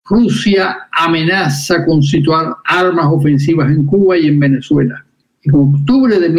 Rusia amenaza con situar armas ofensivas en Cuba y en Venezuela. En octubre de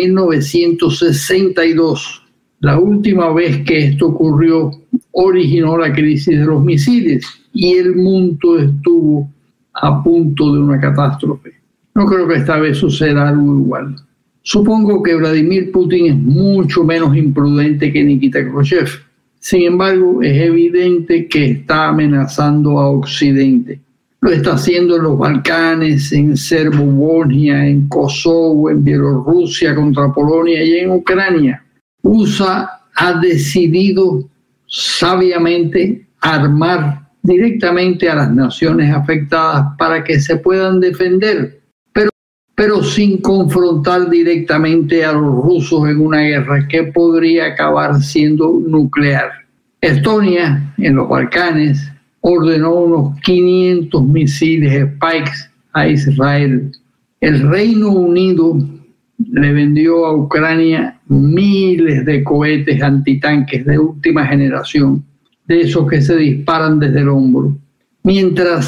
1962, la última vez que esto ocurrió, originó la crisis de los misiles y el mundo estuvo a punto de una catástrofe. No creo que esta vez suceda algo igual. Supongo que Vladimir Putin es mucho menos imprudente que Nikita Khrushchev. Sin embargo, es evidente que está amenazando a Occidente. Lo está haciendo en los Balcanes, en Serbia, en Kosovo, en Bielorrusia contra Polonia y en Ucrania. USA ha decidido sabiamente armar directamente a las naciones afectadas para que se puedan defender, pero sin confrontar directamente a los rusos en una guerra que podría acabar siendo nuclear. Estonia, en los Balcanes, ordenó unos 500 misiles Spikes a Israel. El Reino Unido le vendió a Ucrania miles de cohetes antitanques de última generación, de esos que se disparan desde el hombro. Mientras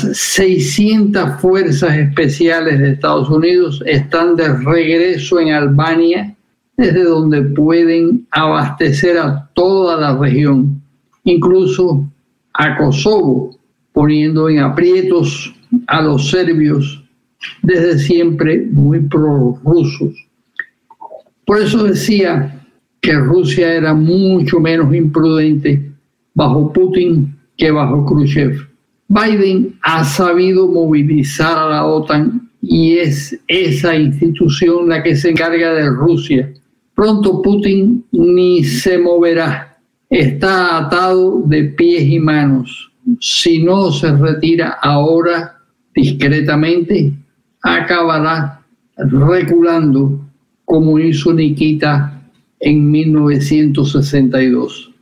600 fuerzas especiales de Estados Unidos están de regreso en Albania, desde donde pueden abastecer a toda la región, incluso a Kosovo, poniendo en aprietos a los serbios, desde siempre muy prorrusos. Por eso decía que Rusia era mucho menos imprudente bajo Putin que bajo Khrushchev. Biden ha sabido movilizar a la OTAN y es esa institución la que se encarga de Rusia. Pronto Putin ni se moverá. Está atado de pies y manos. Si no se retira ahora discretamente, acabará reculando como hizo Nikita en 1962.